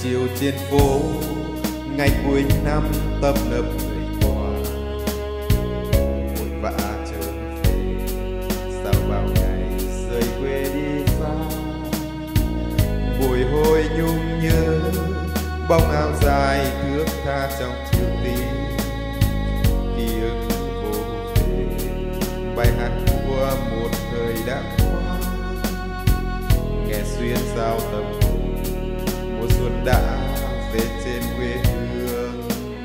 chiều trên phố ngày cuối năm tấp nập người qua vội vã trở về sao bao ngày rời quê đi xa, bồi hồi nhung nhớ bóng áo dài thước tha trong chiều tím, ký ức vô về bài hát của một thời đã qua, nghe xuyên sao tâm hồn mùa xuân đã về trên quê hương.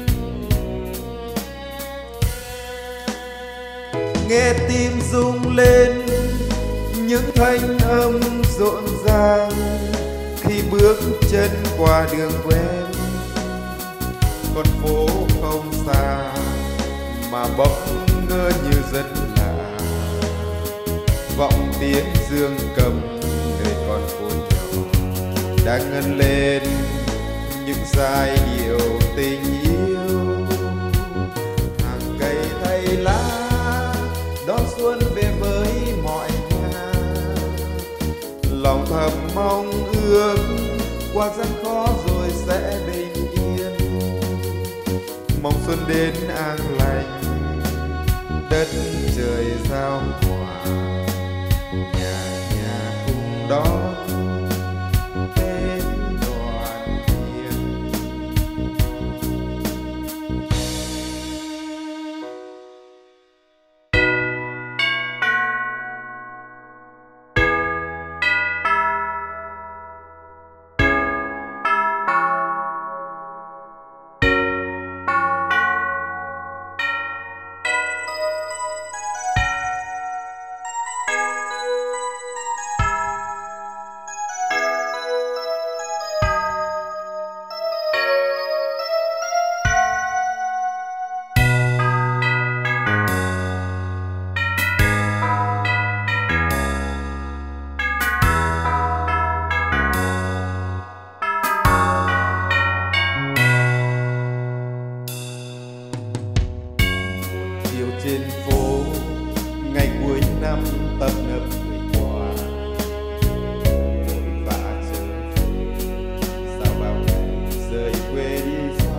Nghe tim rung lên những thanh âm rộn ràng khi bước chân qua đường quen, con phố không xa mà bỗng ngỡ như rất lạ, vọng tiếng dương cầm nơi con phố nhỏ đang ngân lên những giai điệu tình yêu. Hàng cây thay lá đón xuân về với mọi nhà, lòng thầm mong ước qua gian khó rồi sẽ bình yên, mong xuân đến an lành đất trời giao hòa, nhà nhà cùng đón Tết đoàn viên. Chiều trên phố ngày cuối năm tấp nập người qua vội vã trở về sao bao ngày rời quê đi xa,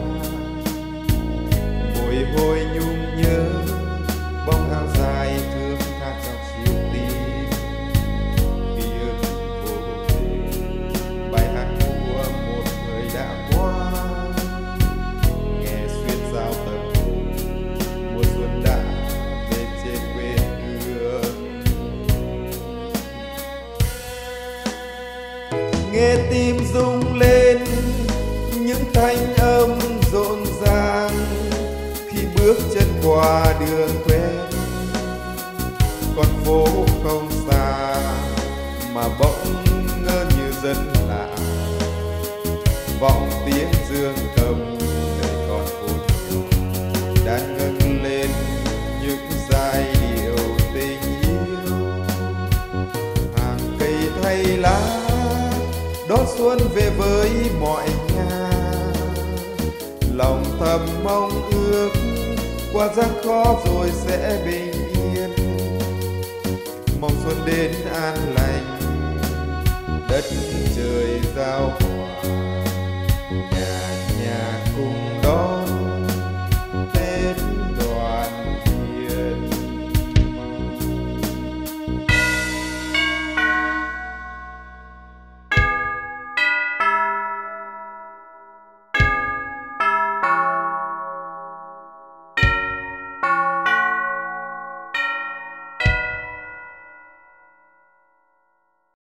bồi hồi nhung nhớ bóng áo dài thước tha trong chiều tím, ký ức vô về bài hát của một thời đã qua, nghe xuyên sao tâm hồn mùa xuân đã về trên quê hương. Nghe tim rung lên những thanh âm rộn ràng khi bước chân qua đường quen, con phố không xa mà bỗng ngỡ như rất lạ, vọng tiếng dương cầm nơi con phố nhỏ đang ngân lên những giai điệu tình yêu. Hàng cây thay lá đón xuân về với mọi nhà, lòng thầm mong ước qua gian khó rồi sẽ bình yên, mong xuân đến an